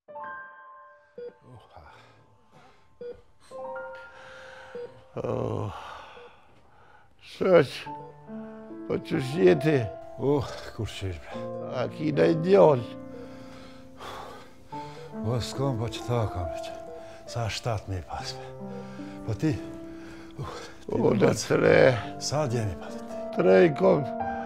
Shoq, po qysh jeti? Kur qysh bre? A kina i djallë? S'kam po që ta kam që. Sa 7.000 pasme. Po ti? Në 3. Sa djemi pas ti? 3 i kom.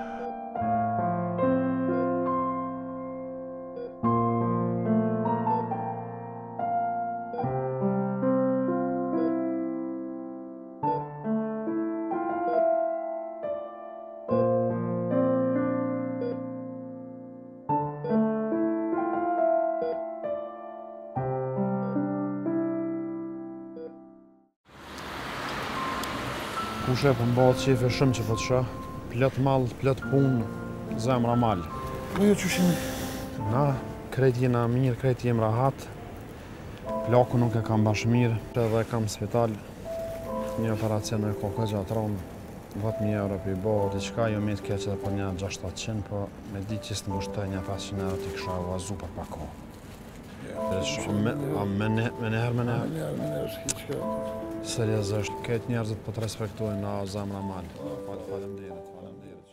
Kushe për mbatë qefe shumë që po të shë, plët malë, plët punë, zemra malë. Po jo qëshimi? Na, krejt jena mirë, krejt jem rahat, plaku nuk e kam bashkë mirë, edhe kam spital, një operacion e kokë gjatë 10.000 euro për i bo, diqka jo me të keqë edhe për një 600, po me di qësë në gushtoj një 500 euro t'i kësha vazu për pako. Me neherë. Seriozisht, këtë njerëzit po të respektojnë na zemra malë. Faleminderit.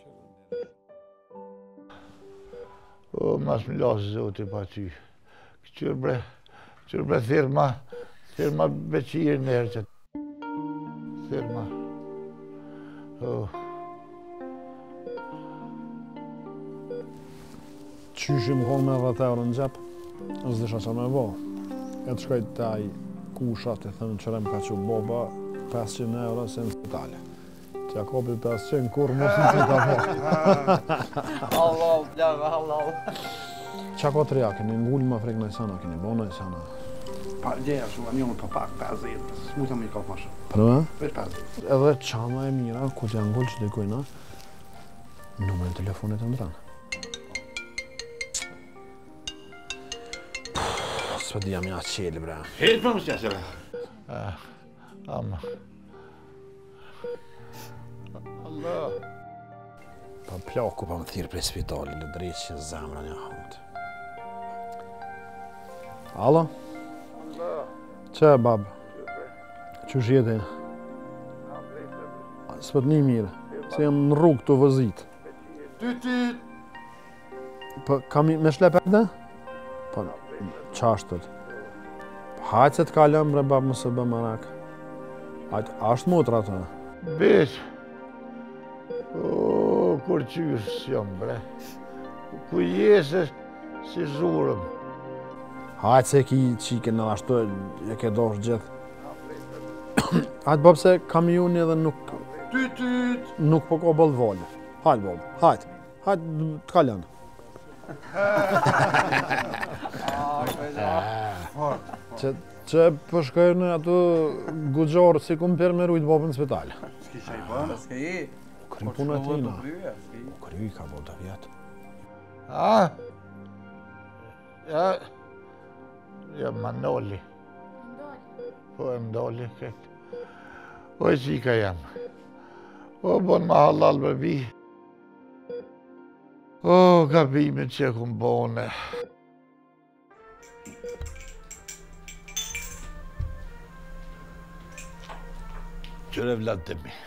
O, mas më lasë zoti pa ty. Këqyr bre thirma beqirë në herë që. Thirma. Qyshim konë me 10 euro në gjep, është disha që me bo. E të shkojt taj kushat e thënë qërem ka që boba 500 euro se në spitale. Që ja kopi 500 kur mos në spitale. Allah. Qa ko të reja, keni ngull ma frek në i sana, keni bo në i sana. Pa gjeja shumë, një më për pak 50, s'muta me i ka ma shumë. Për me? Veç 50. Edhe qama e mira, ku t'ja ngull që dikojna, numër në telefonit të ndranë. Së di jam ja qeli, bre. Helt për më qesë, bre. Ama. Allah. Pa plaku pa më thirë prej spitali, në drejtë që zemra një hamët. Alo? Allah. Që e babë? Qysh jeti? S'pët një mirë, se jam në rrugë të vëzit. Tyt. Po, kam me shlep e dhe? Po, qashtët. Hajtë se të kalëm, bre babë, mësë bë marak. Hajtë, ashtë motra të? Beq. O, kur qysh jam, bre. Ku jesë si zhurëm. Hajtë se ki qike në ashtu, e ke dosh gjithë. Hajtë babë se kamioni edhe nuk... Tyt. Nuk po ko bëllë volë. Hajtë babë, hajtë. Hajtë të kalëm. Që përshkojnë ato gugjarë si kumë permeru i të babën në spital. S'ki qaj bënë? S'ki. Kry punë e tina. Kry ka bo të vjetë. Ja, Manoli. Po e mdoli këtë. O e qika jam. O, bon ma halal bebi. O, gabimin që kumë bone. Qëre vlad të mi.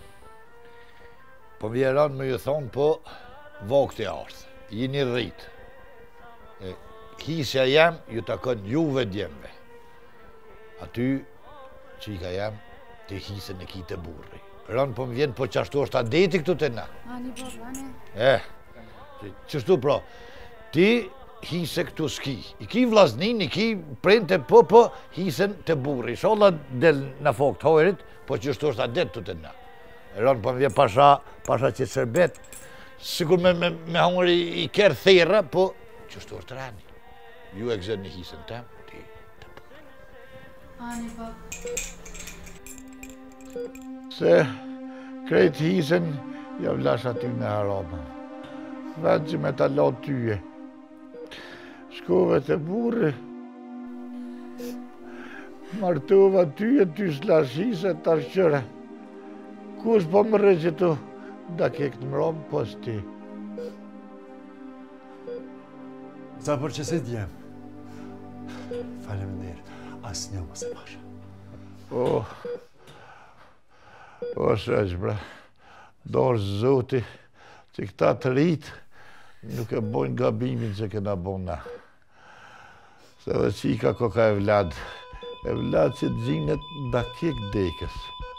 Po vjeran me ju thonë, po vakti ardhë. Jini rritë. Hisja jam, ju takon juve djemve. Aty, qika jam, të hisën e ki të burri. Rënë po më vjen, po qashtu është adeti këtu të na. Ani po, ani. Qështu pra, ti hise këtu s'ki. I ki vllaznin, i ki prente, po hisen të burri. Sholla del në fok të hojrit, po qështu është adet të na. Rënë po më vjen pasha që shërbet, sigur me hongri i kerë thera, po qështu është rani. Ju e gëzën një hisën tem, ti të burri. Ani po. Se krejt hisën, ja vlash aty me harama. Vetë që me ta lot tyje. Shkove të burri. Martova tyje, ty s'lash hisë të arqëre. Kush po më rëgjitu, da ke këtë mërom, po s'ti. Sa për që si t'jem? Faleminderit. Asnjë mos e pasha. O shëq, bre, dorë zoti, që këta të rritë nuk e bojnë gabimin që këna bon na. Se dhe qika koka e vlad që të gjinët nda kjek dekës.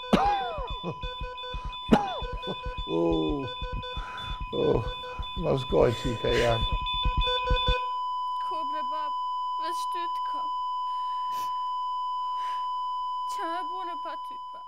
Ma s'koj qika janë. Ko bre bab, veç ty të kam. Qa me bune pa ty, bab?